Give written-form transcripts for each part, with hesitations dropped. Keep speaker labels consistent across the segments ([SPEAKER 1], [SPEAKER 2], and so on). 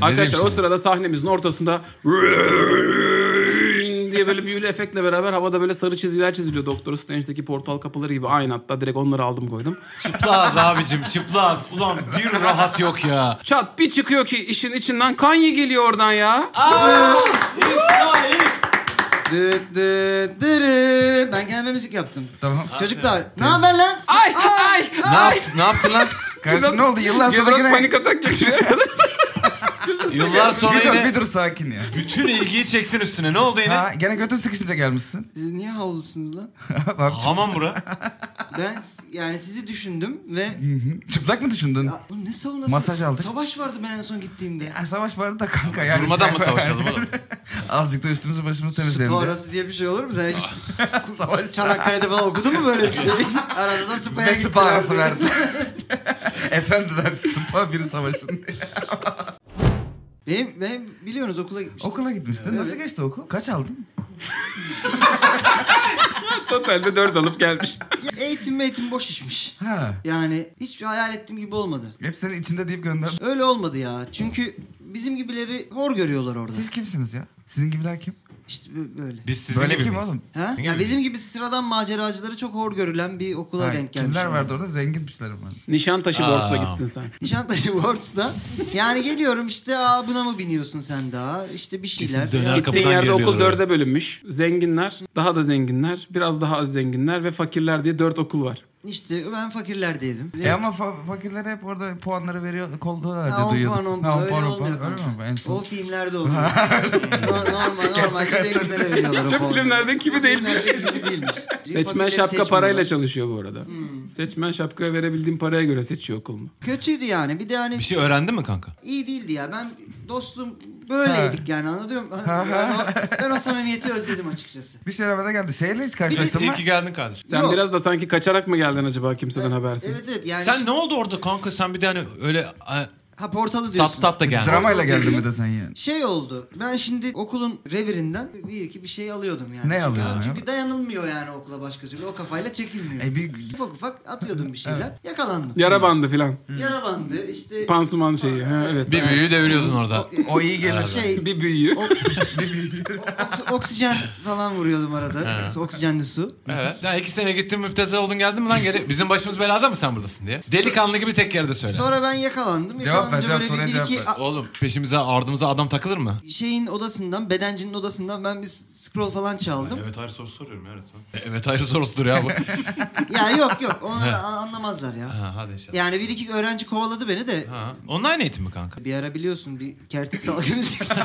[SPEAKER 1] Arkadaşlar o sırada sahnemizin ortasında diye böyle büyülü efektle beraber havada böyle sarı çizgiler çiziliyor. Doktor Strange'deki portal kapıları gibi. Aynı, hatta direkt onları aldım koydum.
[SPEAKER 2] Çıplaz abicim, çıplaz. Ulan bir rahat yok ya.
[SPEAKER 1] Çat bir çıkıyor ki işin içinden Kanye geliyor oradan ya.
[SPEAKER 3] Ben kendime müzik yaptım.
[SPEAKER 4] Tamam.
[SPEAKER 3] Çocuklar ne haber lan?
[SPEAKER 1] Ay.
[SPEAKER 2] Ne yaptın lan?
[SPEAKER 4] Kardeşim ne oldu? Yıllar sonra
[SPEAKER 1] Yıllar
[SPEAKER 4] yine...
[SPEAKER 1] panik atak geçiriyor.
[SPEAKER 2] Yıllar sonra yine
[SPEAKER 4] Bir dur sakin ya.
[SPEAKER 2] bütün ilgiyi çektin üstüne. Ne oldu yine?
[SPEAKER 4] Ha, gene götün sıkışınca gelmişsin.
[SPEAKER 3] Siz niye havlusunuz lan?
[SPEAKER 4] Bak,
[SPEAKER 2] Hamam bura.
[SPEAKER 3] Ben yani sizi düşündüm ve...
[SPEAKER 4] çıplak mı düşündün?
[SPEAKER 3] Ya, oğlum ne savunması?
[SPEAKER 4] Masaj aldık.
[SPEAKER 3] Savaş vardı ben en son gittiğimde.
[SPEAKER 4] Ya, savaş vardı da kanka yani.
[SPEAKER 2] Durmadan mı savaşalım oğlum?
[SPEAKER 4] Azıcık da üstümüzü başımızı temizleyelim.
[SPEAKER 3] Spa arası diye bir şey olur mu? Sen hiç Çanakkale'de falan okudun mu böyle bir şey? Arada da spa'ya
[SPEAKER 4] Ve
[SPEAKER 3] gittiler.
[SPEAKER 4] spa arası verdi. Efendiler spa biri savaşın.
[SPEAKER 3] Benim biliyorsunuz okula gitmiştim.
[SPEAKER 4] Okula gitmiştin.
[SPEAKER 3] Evet.
[SPEAKER 4] Nasıl geçti okul? Kaç aldın?
[SPEAKER 1] Totalde 4 alıp gelmiş.
[SPEAKER 3] Ya, eğitim boş işmiş.
[SPEAKER 4] Ha.
[SPEAKER 3] Yani hiç hayal ettiğim gibi olmadı.
[SPEAKER 4] Hep senin içinde deyip gönder.
[SPEAKER 3] Öyle olmadı ya. Çünkü bizim gibileri hor görüyorlar orada.
[SPEAKER 4] Siz kimsiniz ya? Sizin gibiler kim?
[SPEAKER 3] İşte böyle.
[SPEAKER 2] Biz sizin
[SPEAKER 4] Böyle
[SPEAKER 2] gibi
[SPEAKER 4] kim
[SPEAKER 2] miyiz?
[SPEAKER 4] oğlum?
[SPEAKER 3] Ha? Ya bizim gibi sıradan maceracıları çok hor görülen bir okula
[SPEAKER 4] Ha,
[SPEAKER 3] denk gelmişim.
[SPEAKER 4] kimler vardı orada? Zenginmişler ama.
[SPEAKER 1] Nişantaşı Bords'a gittin sen.
[SPEAKER 3] Nişantaşı Worlds'da. Yani geliyorum işte buna mı biniyorsun sen daha? İşte bir şeyler.
[SPEAKER 2] Kesin döner
[SPEAKER 3] Ya,
[SPEAKER 2] kapı-
[SPEAKER 1] Gittiğin yerde
[SPEAKER 2] geliyorlar
[SPEAKER 1] okul
[SPEAKER 2] oraya.
[SPEAKER 1] 4'e bölünmüş. Zenginler, daha da zenginler, biraz daha az zenginler ve fakirler diye 4 okul var.
[SPEAKER 3] İşte ben fakirlerdeydim.
[SPEAKER 4] Ama fakirlere hep orada puanları veriyor, kolluyorlar
[SPEAKER 3] Ha,
[SPEAKER 4] diye
[SPEAKER 3] 10
[SPEAKER 4] duyuyorduk.
[SPEAKER 3] puan, 10
[SPEAKER 4] Ha,
[SPEAKER 3] puan. Öyle
[SPEAKER 4] 10
[SPEAKER 3] olmuyor.
[SPEAKER 4] Öyle mi? En son.
[SPEAKER 3] O filmlerde oluyor. Normal zenginlere veriyorlar.
[SPEAKER 1] Çok filmlerde gibi değilmiş.
[SPEAKER 3] Filmlerde değilmiş.
[SPEAKER 1] Seçmen
[SPEAKER 3] Fakirleri
[SPEAKER 1] şapka
[SPEAKER 3] seçmiyorlar.
[SPEAKER 1] parayla çalışıyor bu arada. Seçmen şapkaya verebildiğin paraya göre seçiyor okulunu.
[SPEAKER 3] Kötüydü yani. Bir de hani
[SPEAKER 2] Bir şey öğrendin mi kanka?
[SPEAKER 3] iyi değildi ya. Ben dostum böyleydik yani anladın mı? Ben o samimiyeti özledim açıkçası.
[SPEAKER 4] Bir şey arabada geldi. Şeyle hiç karşılaştın mı?
[SPEAKER 2] İyi ki geldin kardeşim.
[SPEAKER 1] Sen
[SPEAKER 3] Yok.
[SPEAKER 1] biraz da sanki kaçarak mı geldin acaba kimseden habersiz?
[SPEAKER 3] Evet yani.
[SPEAKER 2] Sen ne oldu orada kanka? Sen bir de hani öyle
[SPEAKER 3] Ha portalı diyorsun.
[SPEAKER 2] tat da geldin.
[SPEAKER 4] Dramayla geldin mi de sen yani?
[SPEAKER 3] Şey oldu. Ben şimdi okulun revirinden bir şey alıyordum yani.
[SPEAKER 4] Ne alıyordun ya?
[SPEAKER 3] Çünkü dayanılmıyor yani okula başka türlü. O kafayla çekilmiyor. Ufak ufak atıyordum bir şeyler. Yakalandım.
[SPEAKER 1] Yara bandı filan.
[SPEAKER 3] Yara bandı işte.
[SPEAKER 1] Pansuman şeyi. Ha, evet.
[SPEAKER 2] Bir büyüğü deviriyordun orada.
[SPEAKER 4] O iyi gelir.
[SPEAKER 3] Şey
[SPEAKER 1] Bir büyüğü.
[SPEAKER 3] oksijen falan vuruyordum arada. Oksijenli su.
[SPEAKER 2] Evet. Ya 2 sene gittin müptezel oldun geldin mi lan geri? Bizim başımız belada mı sen buradasın diye? Delikanlı gibi tek yerde söyle.
[SPEAKER 3] Sonra ben yakalandım.
[SPEAKER 4] Cevap ver,
[SPEAKER 3] Yakalanınca
[SPEAKER 4] soruya
[SPEAKER 3] böyle
[SPEAKER 4] cevap ver.
[SPEAKER 2] Oğlum peşimize ardımıza adam takılır mı?
[SPEAKER 3] şeyin odasından, bedencinin odasından ben bir scroll falan çaldım.
[SPEAKER 2] Evet hayır sorusu soruyorum ya resmen. Evet hayır sorusudur ya bu.
[SPEAKER 3] Ya yok onlar anlamazlar ya.
[SPEAKER 2] Ha, hadi inşallah.
[SPEAKER 3] Yani bir iki öğrenci kovaladı beni de.
[SPEAKER 2] Ha. Online eğitim mi kanka?
[SPEAKER 3] Bir ara biliyorsun bir kertik salgını çıktı.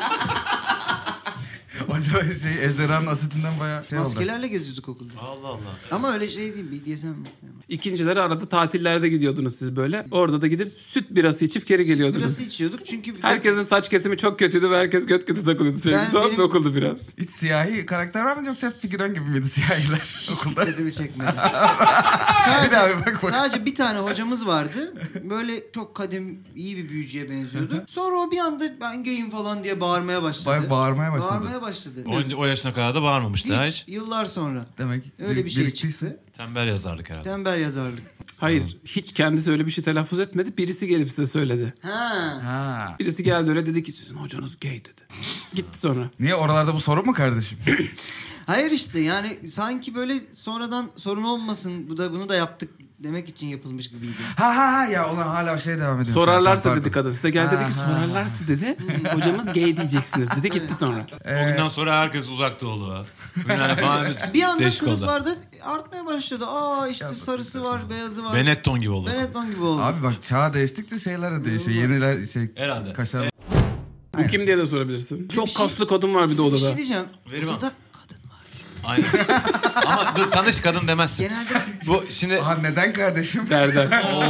[SPEAKER 4] Acaba ejderhanın asitinden bayağı şey oldu.
[SPEAKER 3] Maskelerle geziyorduk okulda.
[SPEAKER 2] Allah Allah.
[SPEAKER 3] Ama öyle şey değil BDSM.
[SPEAKER 1] İkincileri arada tatillerde gidiyordunuz siz böyle. Orada da gidip süt birası içip geri geliyordunuz.
[SPEAKER 3] Birası içiyorduk çünkü...
[SPEAKER 1] Herkesin saç kesimi çok kötüydü ve herkes göt götü takılıyordu. Senin tuhaf bir okuldu biraz.
[SPEAKER 4] Hiç siyahi karakter var mı yoksa hep figüran gibi miydi siyahiler okulda?
[SPEAKER 3] Dikkatimi çekmedi.
[SPEAKER 4] Bir daha bir bak.
[SPEAKER 3] Sadece bir tane hocamız vardı. Böyle çok kadim iyi bir büyücüye benziyordu. Sonra o bir anda ben gayim falan diye bağırmaya başladı.
[SPEAKER 4] Bağırmaya başladı.
[SPEAKER 3] Bağırmaya başladı.
[SPEAKER 2] O yaşına kadar da bağırmamış daha
[SPEAKER 3] Hiç
[SPEAKER 2] hiç.
[SPEAKER 3] yıllar sonra.
[SPEAKER 4] Demek
[SPEAKER 3] Öyle bir şey
[SPEAKER 4] biriktiyse.
[SPEAKER 3] çıktı.
[SPEAKER 2] Tembel yazarlık herhalde.
[SPEAKER 3] Tembel yazarlık.
[SPEAKER 1] Hayır, hiç kendisi öyle bir şey telaffuz etmedi. Birisi gelip size söyledi.
[SPEAKER 4] Ha.
[SPEAKER 1] Birisi geldi öyle dedi ki sizin hocanız gay dedi. Gitti sonra.
[SPEAKER 4] Niye oralarda bu sorun mu kardeşim?
[SPEAKER 3] Hayır işte yani sanki böyle sonradan sorun olmasın bunu da yaptık demek için yapılmış gibiydi.
[SPEAKER 4] ha ya ulan hala şey devam ediyor.
[SPEAKER 1] Sorarlarsa
[SPEAKER 4] Pardon.
[SPEAKER 1] dedi kadın. Size geldi dedi ki sorarlarsa dedi. Hocamız gay diyeceksiniz dedi. Gitti sonra.
[SPEAKER 2] O günden sonra herkes uzakta oldu. Yani falan
[SPEAKER 3] Bir anda
[SPEAKER 2] değişik oldu.
[SPEAKER 3] sınıflarda artmaya başladı. İşte sarısı var, beyazı var.
[SPEAKER 2] Benetton gibi oldu.
[SPEAKER 3] Benetton gibi oldu.
[SPEAKER 4] Abi bak çağ değiştikçe şeyler de değişiyor. Yeniler
[SPEAKER 2] Herhalde.
[SPEAKER 4] kaşar.
[SPEAKER 1] Bu kim diye de sorabilirsin. Çok
[SPEAKER 3] şey-
[SPEAKER 1] kaslı kadın var bir de
[SPEAKER 3] Bir
[SPEAKER 1] odada.
[SPEAKER 3] şey diyeceğim.
[SPEAKER 2] Verim al.
[SPEAKER 3] Odada kadın var.
[SPEAKER 2] Aynen. Ama dur tanış kadın demezsin.
[SPEAKER 3] Genelde
[SPEAKER 2] Bu şimdi...
[SPEAKER 4] Aha neden kardeşim?
[SPEAKER 1] Derden.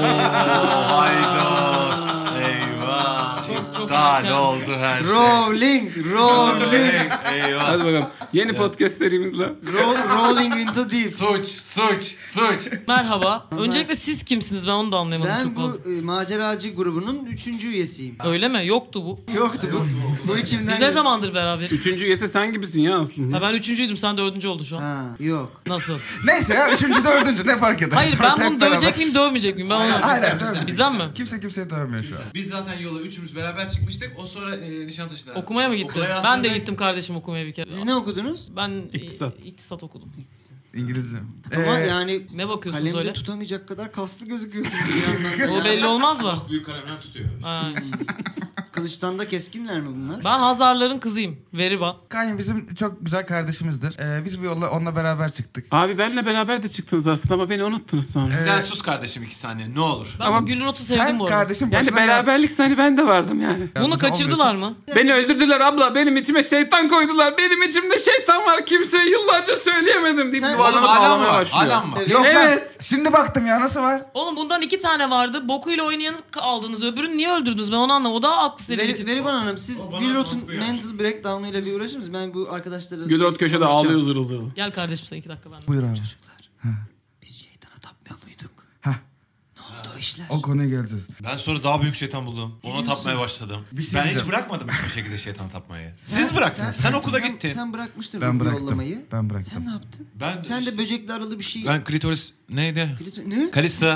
[SPEAKER 2] Haydos. Eyvah.
[SPEAKER 5] Çok
[SPEAKER 2] Daha
[SPEAKER 5] erken.
[SPEAKER 2] ne oldu her şey.
[SPEAKER 3] rolling.
[SPEAKER 2] Eyvah.
[SPEAKER 1] Hadi bakalım. Yeni podcast serimizle.
[SPEAKER 3] Rolling into deep.
[SPEAKER 2] Suç.
[SPEAKER 5] Merhaba. Öncelikle siz kimsiniz? Ben onu da anlayamadım
[SPEAKER 3] Ben
[SPEAKER 5] çok fazla.
[SPEAKER 3] bu maceracı grubunun 3. üyesiyim.
[SPEAKER 5] Öyle mi? Yoktu bu.
[SPEAKER 3] Yoktu bu içimden.
[SPEAKER 5] Biz ne zamandır beraberiz?
[SPEAKER 1] Üçüncü üyesi sen gibisin ya aslında.
[SPEAKER 5] Ha, ben 3.'üydüm, sen 4. oldu şu an.
[SPEAKER 3] Ha, yok.
[SPEAKER 5] Nasıl?
[SPEAKER 4] Neyse ya 3. 4. ne fark eder?
[SPEAKER 5] Hayır ben
[SPEAKER 4] Sonuçta hep
[SPEAKER 5] bunu dövecek
[SPEAKER 4] beraber.
[SPEAKER 5] miyim dövmeyecek miyim? Ben onu...
[SPEAKER 4] Hayır dövmeyecek.
[SPEAKER 5] Bizden mi?
[SPEAKER 4] Kimse kimseye dövmüyor şu an.
[SPEAKER 2] Biz zaten yola üçümüz beraber çıkmıştık. O sonra Nişantaşı'da.
[SPEAKER 5] Okumaya mı gitti?
[SPEAKER 2] Okula
[SPEAKER 5] Ben de
[SPEAKER 2] yazdığında-
[SPEAKER 5] gittim kardeşim okumaya bir kere.
[SPEAKER 3] Siz ne okudunuz?
[SPEAKER 5] Ben
[SPEAKER 1] İktisat.
[SPEAKER 5] iktisat okudum.
[SPEAKER 4] İngilizce.
[SPEAKER 3] Ama yani
[SPEAKER 5] Ne bakıyorsunuz
[SPEAKER 3] kalemde
[SPEAKER 5] öyle?
[SPEAKER 3] tutamayacak kadar kaslı gözüküyorsunuz bir yandan.
[SPEAKER 5] O belli olmaz mı?
[SPEAKER 2] Büyük kalemden tutuyor.
[SPEAKER 5] Ha.
[SPEAKER 3] Kılıçtan da keskinler mi bunlar?
[SPEAKER 5] Ben Hazarların kızıyım. Veriban.
[SPEAKER 4] Kanye bizim çok güzel kardeşimizdir. Biz bu yolla onunla beraber çıktık.
[SPEAKER 1] Abi benle beraber de çıktınız aslında ama beni unuttunuz sonra.
[SPEAKER 2] Sen sus kardeşim 2 saniye ne olur.
[SPEAKER 5] Ben
[SPEAKER 1] Ama
[SPEAKER 5] bu Gülrot'u sevdim
[SPEAKER 4] Sen
[SPEAKER 5] bu arada.
[SPEAKER 4] kardeşim
[SPEAKER 1] Yani
[SPEAKER 4] başına
[SPEAKER 1] beraberlik hani ben de vardım yani.
[SPEAKER 5] Bunu kaçırdılar mı?
[SPEAKER 1] Beni öldürdüler abla. Benim içime şeytan koydular. Benim içimde şeytan var. Kimseye yıllarca söyleyemedim deyip
[SPEAKER 3] Sen-
[SPEAKER 1] duvarlanıp
[SPEAKER 2] Oğlum hala mı
[SPEAKER 1] ağlamaya
[SPEAKER 2] var?
[SPEAKER 1] başlıyor.
[SPEAKER 2] Hala mı var?
[SPEAKER 4] Yok
[SPEAKER 1] Evet.
[SPEAKER 4] lan. Şimdi baktım ya nasıl var?
[SPEAKER 5] Oğlum bundan 2 tane vardı. Bokuyla oynayanı aldınız. Öbürünü niye öldürdünüz? Ben onu anlamadım. O daha aklı seviyeli.
[SPEAKER 3] Veriban Hanım siz Gülrot'un mental breakdown'u ile bir uğraşır mısınız? Ben bu arkadaşları...
[SPEAKER 1] Gülrot köşede
[SPEAKER 3] konuşacağım.
[SPEAKER 1] ağlıyor zırıl zırıl.
[SPEAKER 5] Gel kardeşim sen 2 dakika ben.
[SPEAKER 4] Buyur abi.
[SPEAKER 3] Biz şeytana tapmıyor muyduk?
[SPEAKER 4] Hah.
[SPEAKER 3] Ne oldu o işler?
[SPEAKER 4] O konuya geleceğiz.
[SPEAKER 2] Ben sonra daha büyük şeytan buldum. Ona tapmaya başladım.
[SPEAKER 4] Bir şey
[SPEAKER 2] ben hiç
[SPEAKER 4] diyeceğim.
[SPEAKER 2] bırakmadım hiçbir şekilde şeytan tapmayı. Siz bıraktınız. Sen okula gittin.
[SPEAKER 3] Sen bırakmıştın
[SPEAKER 4] Ben
[SPEAKER 3] bu
[SPEAKER 4] bıraktım.
[SPEAKER 3] yollamayı.
[SPEAKER 4] Ben bıraktım.
[SPEAKER 3] Sen ne yaptın?
[SPEAKER 2] Ben
[SPEAKER 3] Sen de böcekli aralı bir şey...
[SPEAKER 2] Ben klitoris neydi?
[SPEAKER 3] Ne?
[SPEAKER 2] Kalistra.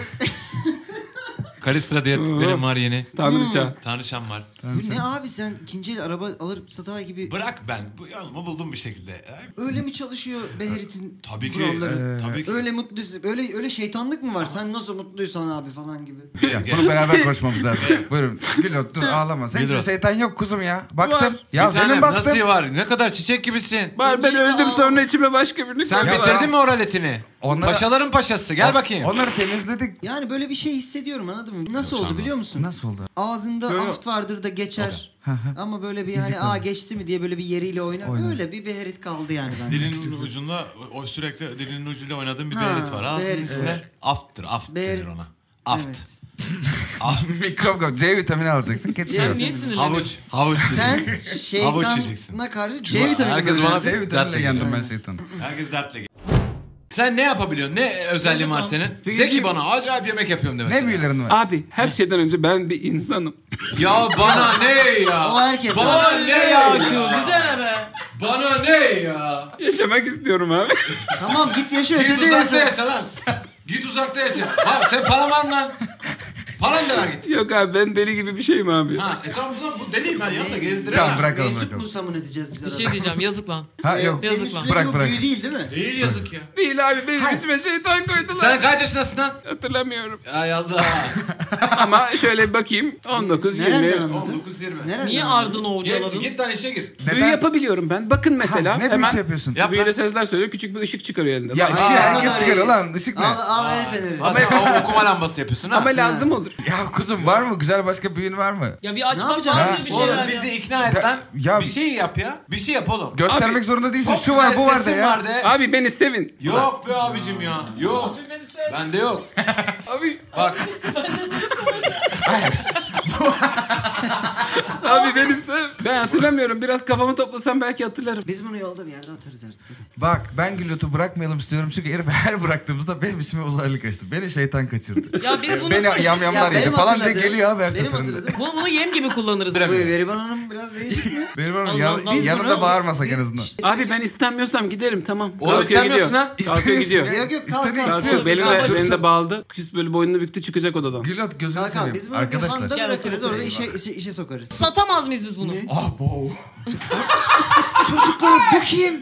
[SPEAKER 2] Kalistra diye benim var yeni.
[SPEAKER 1] Tanrıça.
[SPEAKER 2] Tanrıçam var.
[SPEAKER 3] Bu ne abi sen ikinci el araba alıp satar gibi...
[SPEAKER 2] Bırak ben. Bu yolumu buldum bir şekilde.
[SPEAKER 3] Öyle mi çalışıyor Beherit'in
[SPEAKER 2] Tabii ki.
[SPEAKER 3] kuralları?
[SPEAKER 2] Tabii ki.
[SPEAKER 3] Öyle mutluysun. Öyle şeytanlık mı var? Sen nasıl mutluysan abi falan gibi.
[SPEAKER 4] Ya, bunu beraber konuşmamız lazım. Buyurun. Gülot dur ağlama. Senin için
[SPEAKER 2] Gülot.
[SPEAKER 4] şeytan yok kuzum ya. Baktım.
[SPEAKER 1] Var.
[SPEAKER 4] Ya
[SPEAKER 2] Bir tanem,
[SPEAKER 4] benim baktım.
[SPEAKER 2] nasıl var? Ne kadar çiçek gibisin.
[SPEAKER 1] Var ben öldüm sonra içime başka birini
[SPEAKER 2] Sen
[SPEAKER 1] koydular.
[SPEAKER 2] bitirdin mi oraletini?
[SPEAKER 4] Onlara-
[SPEAKER 2] Paşaların paşası. Gel bakayım.
[SPEAKER 4] Onları temizledik.
[SPEAKER 3] Yani böyle bir şey hissediyorum anladın mı? Nasıl oldu biliyor musun?
[SPEAKER 4] Nasıl oldu?
[SPEAKER 3] Ağzında aft vardır da geçer. Ama böyle bir hani geçti mi diye böyle bir yeriyle oynar. Öyle bir Beherit kaldı yani bende.
[SPEAKER 2] Dilinin ucunda o sürekli dilinin ucuyla oynadığın bir
[SPEAKER 3] Ha,
[SPEAKER 2] beherit var. Ağzının
[SPEAKER 3] beherit,
[SPEAKER 2] içinde
[SPEAKER 3] evet.
[SPEAKER 2] afttır. Aft
[SPEAKER 3] Beherit.
[SPEAKER 2] denir ona. Aft.
[SPEAKER 3] Evet.
[SPEAKER 4] Mikrop C vitamini alacaksın. Keçiyor.
[SPEAKER 5] Niye sinirleniyorsun?
[SPEAKER 2] Havuç. Havuç.
[SPEAKER 3] Sen
[SPEAKER 2] Havuç yiyeceksin.
[SPEAKER 3] şeytana karşı C vitamini
[SPEAKER 2] Herkes bana
[SPEAKER 4] C vitaminiyle
[SPEAKER 2] dertle
[SPEAKER 4] yendim
[SPEAKER 2] geliyor.
[SPEAKER 4] ben şeytanı.
[SPEAKER 2] Herkes dertle geliyor. Sen ne yapabiliyorsun? Ne özelliğin var senin? De ki
[SPEAKER 1] Figeciğim.
[SPEAKER 2] bana acayip yemek yapıyorum de
[SPEAKER 4] Ne
[SPEAKER 2] mesela.
[SPEAKER 4] büyülerin var?
[SPEAKER 1] Abi her şeyden önce ben bir insanım.
[SPEAKER 2] Ya bana ne ya?
[SPEAKER 3] O herkes.
[SPEAKER 2] Bana ne
[SPEAKER 5] Ya
[SPEAKER 2] ya?
[SPEAKER 5] bize ne be?
[SPEAKER 2] Bana ne ya?
[SPEAKER 1] Yaşamak istiyorum abi.
[SPEAKER 3] Tamam git yaşa
[SPEAKER 2] Git
[SPEAKER 3] ötede
[SPEAKER 2] uzakta
[SPEAKER 3] yaşa.
[SPEAKER 2] yaşa lan. Git uzakta yaşa. Ha sen paran var mı lan? Paran da ver git.
[SPEAKER 1] Yok abi ben deli gibi bir şeyim abi.
[SPEAKER 2] Ha tamam bu deliyim ben yanında
[SPEAKER 4] Tamam
[SPEAKER 2] gezdiremem.
[SPEAKER 4] bırakalım
[SPEAKER 3] Meczup
[SPEAKER 4] bırakalım.
[SPEAKER 3] mu samun edeceğiz biz
[SPEAKER 5] Bir
[SPEAKER 3] arada?
[SPEAKER 5] şey diyeceğim yazık lan.
[SPEAKER 4] Ha yok.
[SPEAKER 3] Senin
[SPEAKER 5] Yazık
[SPEAKER 3] üstündeki
[SPEAKER 4] Bırak,
[SPEAKER 3] bu
[SPEAKER 4] bırak.
[SPEAKER 3] büyü değil değil mi?
[SPEAKER 2] Değil yazık ya.
[SPEAKER 1] Değil abi benim içime şeytan koydular.
[SPEAKER 2] Sen kaç yaşındasın lan?
[SPEAKER 1] Hatırlamıyorum.
[SPEAKER 2] Ay Allah.
[SPEAKER 1] Ama şöyle bir bakayım. 19,
[SPEAKER 3] Nereden
[SPEAKER 1] 20.
[SPEAKER 3] anladın?
[SPEAKER 2] 19-20.
[SPEAKER 3] Nereden
[SPEAKER 5] Niye
[SPEAKER 3] anladın?
[SPEAKER 5] ardını
[SPEAKER 2] Git,
[SPEAKER 5] ovcaladın?
[SPEAKER 2] git lan işe gir.
[SPEAKER 1] Büyü yapabiliyorum ben. Bakın mesela.
[SPEAKER 4] Ha, ne
[SPEAKER 1] hemen
[SPEAKER 4] büyüsü yapıyorsun?
[SPEAKER 2] Yap
[SPEAKER 1] büyülü
[SPEAKER 2] lan.
[SPEAKER 1] sesler söylüyor. Küçük bir ışık çıkarıyor elinde.
[SPEAKER 4] Ya
[SPEAKER 1] Bak,
[SPEAKER 4] ışığı herkes
[SPEAKER 3] Aa,
[SPEAKER 4] çıkarıyor
[SPEAKER 3] iyi.
[SPEAKER 4] lan. Işık ne?
[SPEAKER 3] Al el feneri.
[SPEAKER 2] Ha, sen okuma lambası yapıyorsun ha.
[SPEAKER 1] ama lazım olur.
[SPEAKER 4] Ya kuzum var mı? Güzel başka büyün var mı?
[SPEAKER 5] Ya bir aç
[SPEAKER 3] Ne
[SPEAKER 5] bak
[SPEAKER 3] yapacaksın?
[SPEAKER 5] vardır
[SPEAKER 4] Ha?
[SPEAKER 5] bir
[SPEAKER 2] Oğlum
[SPEAKER 5] şeyler
[SPEAKER 2] bizi
[SPEAKER 5] ya.
[SPEAKER 2] ikna et lan.
[SPEAKER 4] Ya-
[SPEAKER 2] Bir şey yap ya. Bir şey yap oğlum.
[SPEAKER 4] Göstermek
[SPEAKER 1] Abi,
[SPEAKER 4] zorunda değilsin.
[SPEAKER 2] Çok
[SPEAKER 4] Şu var
[SPEAKER 2] güzel
[SPEAKER 4] bu var de
[SPEAKER 2] sesin
[SPEAKER 4] ya.
[SPEAKER 2] var de.
[SPEAKER 1] Abi beni sevin.
[SPEAKER 2] Yok be abicim ya. Yok. Bende yok.
[SPEAKER 1] Abi
[SPEAKER 2] Bak.
[SPEAKER 1] abi beni sev. Ben hatırlamıyorum. Biraz kafamı toplasam belki hatırlarım.
[SPEAKER 3] Biz bunu yolda bir yerde atarız artık. Hadi.
[SPEAKER 4] Bak ben Gülot'u bırakmayalım istiyorum çünkü herif her bıraktığımızda benim içime uzaylı kaçtı. Beni şeytan kaçırdı.
[SPEAKER 5] Ya biz bunu,
[SPEAKER 4] Beni yamyamlar
[SPEAKER 3] benim
[SPEAKER 4] yedi falan diye
[SPEAKER 3] hatırladığım-
[SPEAKER 4] geliyor abi her
[SPEAKER 3] benim
[SPEAKER 4] seferinde.
[SPEAKER 3] hatırladığım-
[SPEAKER 5] bunu yem gibi kullanırız.
[SPEAKER 3] Bu Veriban Hanım biraz değişik mi?
[SPEAKER 4] Benim var mı?
[SPEAKER 5] Allah Allah. Biz
[SPEAKER 4] Yanında
[SPEAKER 3] bunu-
[SPEAKER 4] bağırmasak en azından.
[SPEAKER 1] Abi ben istenmiyorsam giderim tamam.
[SPEAKER 2] Oğlum
[SPEAKER 1] Kalkıyor
[SPEAKER 2] istemiyorsun
[SPEAKER 1] gidiyor.
[SPEAKER 2] lan.
[SPEAKER 1] Kalkıyor gidiyor.
[SPEAKER 3] Yok yok kalk
[SPEAKER 4] İstediğin
[SPEAKER 3] kalk.
[SPEAKER 4] istiyor.
[SPEAKER 1] Kalkıyor. Benim
[SPEAKER 5] Kalk,
[SPEAKER 1] de, benim de bağladı. Kız böyle boynunu büktü çıkacak odadan.
[SPEAKER 4] Gülot gözünü
[SPEAKER 3] Kalk kalk.
[SPEAKER 4] seveyim.
[SPEAKER 3] Biz bunu bir
[SPEAKER 4] Arkadaşlar.
[SPEAKER 3] handa
[SPEAKER 5] Gel
[SPEAKER 3] bırakırız
[SPEAKER 5] bakalım.
[SPEAKER 3] orada işe sokarız.
[SPEAKER 5] Satamaz mıyız biz bunu?
[SPEAKER 4] Abo.
[SPEAKER 3] Çocuklar bu kim?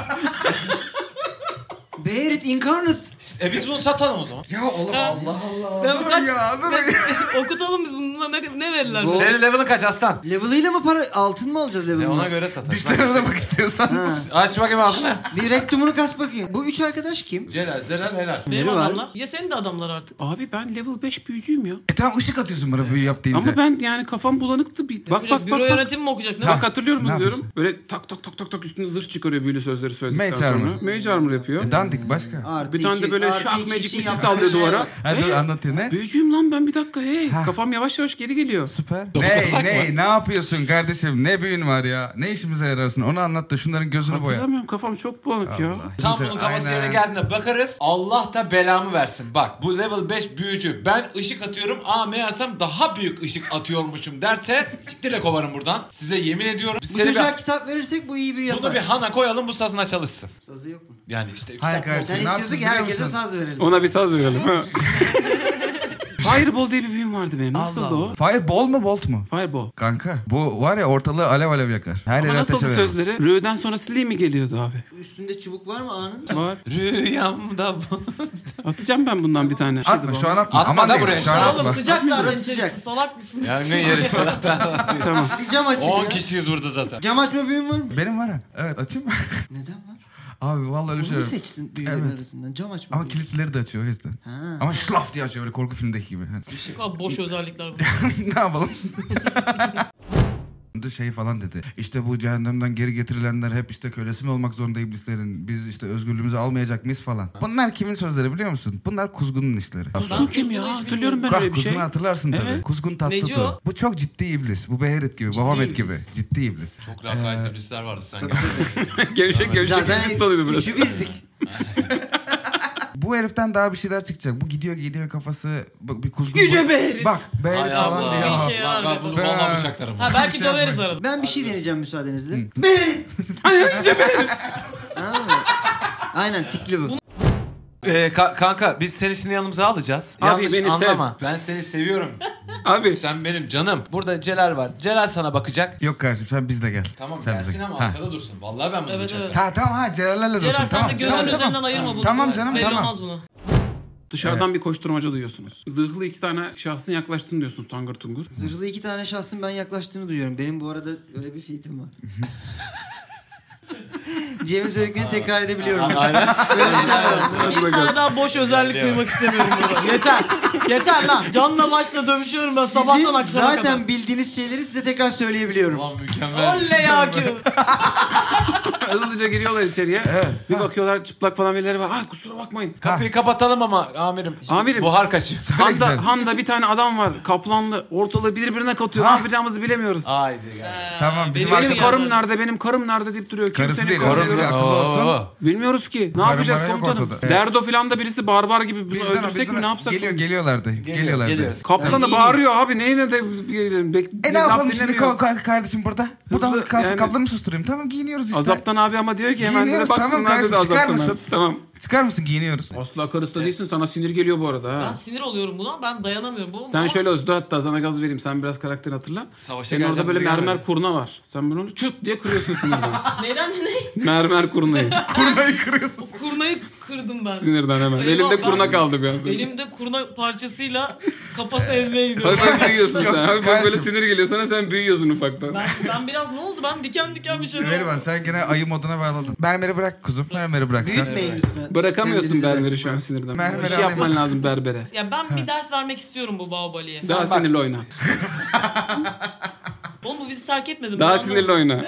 [SPEAKER 3] Beherit Incarnate.
[SPEAKER 2] Biz bunu satalım o zaman.
[SPEAKER 4] Ya oğlum Allah Allah.
[SPEAKER 5] Ben
[SPEAKER 4] Durun
[SPEAKER 5] kaç-
[SPEAKER 4] ya durun ya.
[SPEAKER 5] Okutalım biz bunu. Ne verirler?
[SPEAKER 3] Bu-
[SPEAKER 5] bize?
[SPEAKER 2] Senin level'ın kaç aslan?
[SPEAKER 3] Level'ıyla mı para altın mı alacağız level'la?
[SPEAKER 2] Ona göre satarız.
[SPEAKER 4] Dişlerine de bak istiyorsan.
[SPEAKER 3] Ha.
[SPEAKER 2] Aç bakayım ağzını.
[SPEAKER 3] Bir rektumunu kas bakayım. Bu üç arkadaş kim?
[SPEAKER 2] Celal, Zelal, helal.
[SPEAKER 5] Benim
[SPEAKER 3] Biri var.
[SPEAKER 5] adamlar. Ya senin de adamlar artık.
[SPEAKER 1] Abi ben level 5 büyücüyüm ya.
[SPEAKER 4] Tamam ışık atıyorsun bana büyü yap deyince.
[SPEAKER 1] Ama ben yani kafam bulanıktı. Bir... Bak bak
[SPEAKER 5] Büro
[SPEAKER 1] bak.
[SPEAKER 5] yönetimi mi okuyacak? Ne
[SPEAKER 1] Bak
[SPEAKER 5] bak?
[SPEAKER 1] hatırlıyor musun
[SPEAKER 4] Ne
[SPEAKER 1] diyorum. Böyle tak tak tak tak tak üstüne zırh çıkarıyor büyülü sözleri söyledikten
[SPEAKER 4] Mage
[SPEAKER 1] sonra.
[SPEAKER 4] armor.
[SPEAKER 1] Mage armor yapıyor.
[SPEAKER 4] Dandik başka.
[SPEAKER 3] Artı
[SPEAKER 1] Bir tane de
[SPEAKER 3] iki-
[SPEAKER 1] böyle
[SPEAKER 3] artı
[SPEAKER 1] şak
[SPEAKER 3] iki
[SPEAKER 1] magic
[SPEAKER 3] için
[SPEAKER 1] misil
[SPEAKER 3] yaptığı
[SPEAKER 1] sallıyor
[SPEAKER 3] şey
[SPEAKER 1] duvara.
[SPEAKER 3] var.
[SPEAKER 4] Ha dur anlatıyor ne?
[SPEAKER 1] Büyücüyüm lan ben bir dakika hey. Kafam yavaş yavaş geri geliyor.
[SPEAKER 4] Süper.
[SPEAKER 2] Dokunsak
[SPEAKER 4] Ne yapıyorsun kardeşim? Ne büyün var ya? Ne işimize yararsın? Onu anlat da şunların gözünü boya.
[SPEAKER 1] Hatırlamıyorum kafam çok bulanık ya.
[SPEAKER 2] Tam bunun kafası yerine geldiğinde bakarız. Allah da belamı versin. Bak bu level 5 büyücü. Ben ışık atıyorum. Aa meğersem daha büyük ışık atıyormuşum derse siktirle kovarım buradan. Size yemin ediyorum. Biz
[SPEAKER 3] Bu
[SPEAKER 2] seni
[SPEAKER 3] çocuğa kitap verirsek bu iyi büyü yapar.
[SPEAKER 2] bunu bir hana koyalım bu sazına çalışsın.
[SPEAKER 3] Sazı yok mu?
[SPEAKER 2] Yani işte
[SPEAKER 4] Hayır
[SPEAKER 2] kitap
[SPEAKER 4] kardeşim.
[SPEAKER 3] Sen
[SPEAKER 4] Ne
[SPEAKER 3] istiyorsun
[SPEAKER 4] yapacağız
[SPEAKER 3] ki
[SPEAKER 4] biliyor
[SPEAKER 3] herkese
[SPEAKER 4] musun?
[SPEAKER 3] saz verelim.
[SPEAKER 1] Ona bir saz verelim ha. Fireball diye bir büyüm ismim vardı benim. Nasıldı o?
[SPEAKER 4] Fireball mu Bolt mu?
[SPEAKER 1] Fireball.
[SPEAKER 4] Kanka bu var ya ortalığı alev alev yakar. Her
[SPEAKER 1] Ama
[SPEAKER 4] yere
[SPEAKER 1] nasıldı
[SPEAKER 4] ateşe verir.
[SPEAKER 1] sözleri? Rü'den sonra Silly mi geliyordu abi?
[SPEAKER 3] Üstünde çubuk var mı A'nın?
[SPEAKER 1] Var.
[SPEAKER 2] Rüyamda bu.
[SPEAKER 1] Atacağım ben bundan bir tane.
[SPEAKER 4] Atma şu an atma.
[SPEAKER 2] Atma
[SPEAKER 4] Aman
[SPEAKER 2] da
[SPEAKER 4] diyeyim,
[SPEAKER 2] buraya.
[SPEAKER 4] şu an
[SPEAKER 5] Oğlum
[SPEAKER 4] atma.
[SPEAKER 5] sıcak zaten.
[SPEAKER 3] Burası sıcak.
[SPEAKER 5] Salak mısın?
[SPEAKER 2] Yangın yeri.
[SPEAKER 1] Tamam.
[SPEAKER 3] Bir cam açayım
[SPEAKER 2] 10
[SPEAKER 3] ya.
[SPEAKER 2] kişiyiz burada zaten.
[SPEAKER 3] Cam açma büyüğün var mı?
[SPEAKER 4] Benim var ha. Evet açayım mı?
[SPEAKER 3] Neden var?
[SPEAKER 4] Abi vallahi öyle bir
[SPEAKER 3] Bunu
[SPEAKER 4] şey
[SPEAKER 3] mu
[SPEAKER 4] yok.
[SPEAKER 3] seçtin büyüğlerin
[SPEAKER 4] Evet.
[SPEAKER 3] arasından? Cam açma
[SPEAKER 4] Ama
[SPEAKER 3] büyüğü.
[SPEAKER 4] kilitleri de açıyor o yüzden.
[SPEAKER 3] Ha.
[SPEAKER 4] Ama şlaf diye açıyor böyle korku filmindeki gibi.
[SPEAKER 5] Abi boş özellikler bu.
[SPEAKER 4] Ne yapalım? Şey falan dedi. İşte bu cehennemden geri getirilenler hep işte kölesi mi olmak zorunda iblislerin? Biz işte özgürlüğümüzü almayacak mıyız falan. Bunlar kimin sözleri biliyor musun? Bunlar Kuzgun'un işleri.
[SPEAKER 1] Kuzgun kim ya? Hatırlıyorum ben öyle bir şey.
[SPEAKER 4] Kuzgun'u hatırlarsın tabii.
[SPEAKER 1] Evet.
[SPEAKER 4] Kuzgun
[SPEAKER 5] Neci
[SPEAKER 4] Tatlıtuğ.
[SPEAKER 5] o?
[SPEAKER 4] Bu çok ciddi iblis. Bu Beherit gibi, Babamet gibi. Ciddi iblis.
[SPEAKER 2] Çok rakayetli iblisler vardı sen gel.
[SPEAKER 1] Gevşek gevşek
[SPEAKER 3] Zaten
[SPEAKER 1] bir doluydu burası.
[SPEAKER 3] üçü bizdik.
[SPEAKER 4] Bu heriften daha bir şeyler çıkacak. Bu gidiyor kafası bir kuzgun.
[SPEAKER 1] Yüce Beherit.
[SPEAKER 4] Bak Beherit
[SPEAKER 2] Ay
[SPEAKER 4] falan
[SPEAKER 2] Allah.
[SPEAKER 4] diyor.
[SPEAKER 5] Bir işe yarar
[SPEAKER 2] Bak
[SPEAKER 5] be.
[SPEAKER 2] bunu vallahi bıçaklarım.
[SPEAKER 5] Ha belki döveriz arada.
[SPEAKER 3] Ben bir şey deneyeceğim müsaadenizle.
[SPEAKER 1] Yüce Beherit.
[SPEAKER 3] Anladın mı? Aynen tikli bu.
[SPEAKER 2] Kanka biz seni şimdi yanımıza alacağız.
[SPEAKER 1] Abi
[SPEAKER 2] Yanlış
[SPEAKER 1] beni
[SPEAKER 2] anlama. Ben seni seviyorum.
[SPEAKER 1] Abi.
[SPEAKER 2] Sen benim canım. Burada Celal var. Celal sana bakacak.
[SPEAKER 4] Yok kardeşim sen bizle gel.
[SPEAKER 2] Tamam
[SPEAKER 4] sen
[SPEAKER 2] gelsin
[SPEAKER 4] bizle.
[SPEAKER 2] ama
[SPEAKER 4] Ha.
[SPEAKER 2] arkada dursun. Vallahi ben bunu
[SPEAKER 5] Evet,
[SPEAKER 2] bıçaklarım.
[SPEAKER 5] evet.
[SPEAKER 4] Tamam ha Celal'lerle dursun.
[SPEAKER 5] Celal sen
[SPEAKER 4] Tamam.
[SPEAKER 5] de gözünün
[SPEAKER 4] Tamam,
[SPEAKER 5] üzerinden
[SPEAKER 4] tamam.
[SPEAKER 5] ayırma bunu.
[SPEAKER 4] Tamam canım,
[SPEAKER 5] Belli
[SPEAKER 4] tamam.
[SPEAKER 5] olmaz bunu.
[SPEAKER 1] Dışarıdan bir koşturmaca duyuyorsunuz. Zırhlı 2 tane şahsın yaklaştığını diyorsunuz tangır tungur.
[SPEAKER 3] Zırhlı 2 tane şahsın ben yaklaştığını duyuyorum. Benim bu arada öyle bir feetim var. Cem'in söylediklerini tekrar edebiliyorum.
[SPEAKER 2] Aynen.
[SPEAKER 3] Böyle bir şey var.
[SPEAKER 5] Bir tane daha boş özellik duymak istemiyorum burada. Yeter. Yeter lan. Canla başla dövüşüyorum ben sabahtan
[SPEAKER 3] Sizin
[SPEAKER 5] akşama kadar.
[SPEAKER 3] zaten bildiğiniz şeyleri size tekrar söyleyebiliyorum.
[SPEAKER 2] Ulan mükemmel.
[SPEAKER 5] Oley ya ki.
[SPEAKER 1] Hızlıca giriyorlar içeriye. Bir bakıyorlar çıplak falan birileri var. Kusura bakmayın.
[SPEAKER 2] Kapıyı kapatalım ama amirim.
[SPEAKER 1] Amirim.
[SPEAKER 2] Buhar kaçıyor.
[SPEAKER 4] güzel.
[SPEAKER 1] Han'da bir tane adam var. Kaplanlı. Ortalığı birbirine katıyor.
[SPEAKER 4] Ha.
[SPEAKER 1] Ne yapacağımızı bilemiyoruz.
[SPEAKER 2] Haydi gel.
[SPEAKER 4] Tamam bizim
[SPEAKER 5] Benim
[SPEAKER 1] Benim
[SPEAKER 4] arkadaş.
[SPEAKER 1] karım nerede? Benim karım nerede deyip duruyor.
[SPEAKER 4] Karısı
[SPEAKER 1] Kimsenin
[SPEAKER 4] değil,
[SPEAKER 1] karısı
[SPEAKER 4] karım
[SPEAKER 1] yok.
[SPEAKER 4] değil. Akıllı olsun.
[SPEAKER 1] Bilmiyoruz ki. Ne
[SPEAKER 4] Karım
[SPEAKER 1] yapacağız
[SPEAKER 4] var yok
[SPEAKER 1] komutanım?
[SPEAKER 4] ortada.
[SPEAKER 1] Derdo filan da birisi barbar gibi bunu
[SPEAKER 4] Bizden o,
[SPEAKER 1] öldürsek
[SPEAKER 4] bizden
[SPEAKER 1] mi
[SPEAKER 4] o.
[SPEAKER 1] ne yapsak?
[SPEAKER 4] Geliyorlardı. Geliyorlardı.
[SPEAKER 2] Geliyoruz.
[SPEAKER 1] Kaplanı
[SPEAKER 3] Yani
[SPEAKER 1] bağırıyor abi. Neyine de
[SPEAKER 4] Ne yapalım şimdi kardeşim burada? Buradan
[SPEAKER 1] Hızlı, yani-
[SPEAKER 4] kaplanı mı susturayım? Tamam giyiniyoruz işte.
[SPEAKER 1] Azaptan abi ama diyor ki hemen
[SPEAKER 4] Giyiniyoruz,
[SPEAKER 1] dedi
[SPEAKER 4] tamam
[SPEAKER 1] baktın
[SPEAKER 4] kardeşim,
[SPEAKER 1] dedi
[SPEAKER 4] çıkar
[SPEAKER 1] azaptan
[SPEAKER 4] mısın?
[SPEAKER 1] abi. Tamam.
[SPEAKER 4] Çıkar mısın giyiniyoruz?
[SPEAKER 1] Asla karısı da değilsin sana sinir geliyor bu arada
[SPEAKER 5] Ben
[SPEAKER 1] ha.
[SPEAKER 5] sinir oluyorum buna. Ben dayanamıyorum. Bu,
[SPEAKER 1] Sen şöyle Özgür hatta sana gaz vereyim. Sen biraz karakterini hatırla.
[SPEAKER 2] Savaşa
[SPEAKER 1] Senin orada
[SPEAKER 2] geleceğim
[SPEAKER 1] böyle
[SPEAKER 2] bize
[SPEAKER 1] mermer
[SPEAKER 2] gelmedi.
[SPEAKER 1] kurna var. Sen bunu çıt diye kırıyorsun sinirden.
[SPEAKER 5] Neden ne?
[SPEAKER 1] Mermer kurnayı.
[SPEAKER 4] Kurnayı kırıyorsun.
[SPEAKER 5] Kurnayı kırdım ben.
[SPEAKER 1] Sinirden hemen.
[SPEAKER 5] Eyvah,
[SPEAKER 1] Elimde
[SPEAKER 5] ben-
[SPEAKER 1] kurna kaldı bir an sonra.
[SPEAKER 5] Elimde kurna parçasıyla kafasına ezmeye gidiyorum.
[SPEAKER 1] Hafif büyüyorsun
[SPEAKER 4] Yok,
[SPEAKER 1] sen. Hafif böyle
[SPEAKER 4] kardeşim.
[SPEAKER 1] sinir geliyor sana sen büyüyorsun ufaktan.
[SPEAKER 5] Ben biraz ne oldu? Ben diken diken bir şeyler
[SPEAKER 4] Verivan
[SPEAKER 5] oldu.
[SPEAKER 4] sen gene ayı moduna bağladın. Mermeri bırak kuzum. Mermeri bırak sen.
[SPEAKER 3] Büyütmeyin lütfen.
[SPEAKER 1] Bırakamıyorsun
[SPEAKER 3] Kendinizi de.
[SPEAKER 1] berberi şu an sinirden.
[SPEAKER 4] Mermer
[SPEAKER 1] Bir şey
[SPEAKER 4] alayım.
[SPEAKER 1] yapman lazım berbere.
[SPEAKER 5] Ya ben bir ders vermek istiyorum bu Baobali'ye.
[SPEAKER 1] Daha sinirli oyna.
[SPEAKER 5] Oğlum bu bizi terk etmedi mi?
[SPEAKER 1] Daha
[SPEAKER 5] Ben
[SPEAKER 1] sinirli oyna.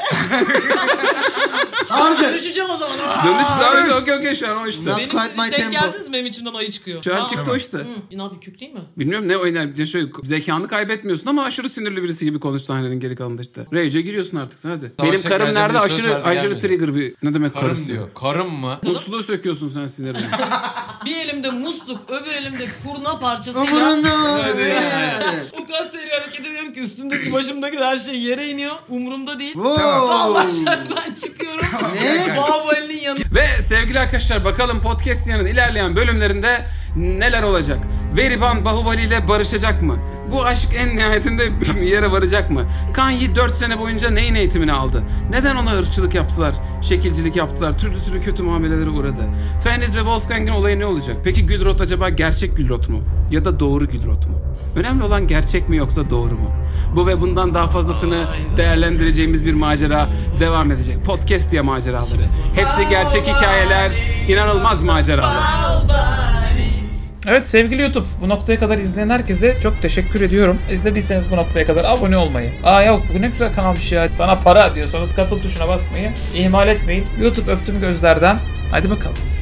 [SPEAKER 3] Harbi.
[SPEAKER 5] Dönüşeceğim o zaman.
[SPEAKER 1] Dönüş daha önce okey şu an o işte.
[SPEAKER 3] Not
[SPEAKER 5] Benim
[SPEAKER 3] quite
[SPEAKER 5] siz
[SPEAKER 3] my
[SPEAKER 5] hiç denk
[SPEAKER 3] tempo.
[SPEAKER 5] geldiniz mi? Benim içimden ayı çıkıyor.
[SPEAKER 1] Şu an
[SPEAKER 5] Tamam.
[SPEAKER 1] çıktı o işte.
[SPEAKER 5] Hı. Ne yapayım kük değil mi?
[SPEAKER 1] Bilmiyorum ne oynar. Ya şöyle zekanı kaybetmiyorsun ama aşırı sinirli birisi gibi konuş sahnenin geri kalanında işte. Rage'e giriyorsun artık sen hadi.
[SPEAKER 2] Savaşa
[SPEAKER 1] Benim karım
[SPEAKER 2] geleceğim
[SPEAKER 1] nerede?
[SPEAKER 2] diye söz
[SPEAKER 1] Aşırı
[SPEAKER 2] verdi,
[SPEAKER 1] aşırı
[SPEAKER 2] gelmedi.
[SPEAKER 1] trigger bir. Ne demek
[SPEAKER 2] Karım
[SPEAKER 1] karısı?
[SPEAKER 2] diyor. Karım mı?
[SPEAKER 1] Musluğu söküyorsun sen sinirden.
[SPEAKER 5] Bir elimde musluk, öbür elimde kurna parçasıyla.
[SPEAKER 3] Umurunda mı?
[SPEAKER 5] O kadar seri hareket ediyorum ki üstümdeki başımdaki her şey yere iniyor. Umurumda değil.
[SPEAKER 3] Wow.
[SPEAKER 5] Allah aşkına ben çıkıyorum.
[SPEAKER 3] Ne?
[SPEAKER 5] Baobali'nin yanına.
[SPEAKER 1] Ve sevgili arkadaşlar bakalım podcast yanın ilerleyen bölümlerinde neler olacak? Veriban Bahubali ile barışacak mı? Bu aşk en nihayetinde bir yere varacak mı? Kanyi 4 sene boyunca neyin eğitimini aldı? Neden ona ırkçılık yaptılar? Şekilcilik yaptılar? Türlü türlü kötü muamelelere uğradı. Fenris ve Wolfgang'in olayı ne olacak? Peki Gülrot acaba gerçek Gülrot mu? Ya da doğru Gülrot mu? Önemli olan gerçek mi yoksa doğru mu? Bu ve bundan daha fazlasını değerlendireceğimiz bir macera devam edecek. Podcast diye maceraları. Hepsi gerçek hikayeler, inanılmaz maceralar.
[SPEAKER 6] Evet sevgili YouTube, bu noktaya kadar izleyen herkese çok teşekkür ediyorum. İzlediyseniz bu noktaya kadar abone olmayı. Yok bu ne güzel kanalmış ya. Sana para diyorsanız katıl tuşuna basmayı ihmal etmeyin. YouTube öptüm gözlerden. Hadi bakalım.